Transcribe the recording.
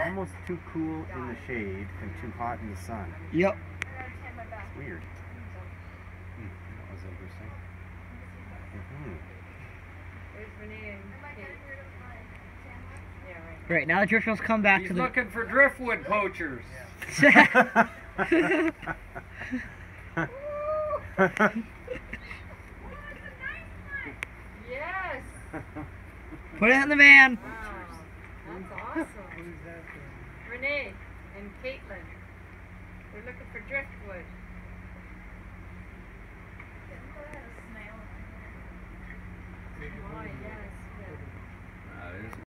almost too cool in the shade and too hot in the sun. Yep. It's weird. That was interesting. There's Renee and Kate. Yeah, right. Right, now the driftwood's come back He's to the... looking for driftwood poachers. Yes! Put it in the van. Wow, that's awesome. Renee and Caitlin. They're looking for driftwood. Oh, yes.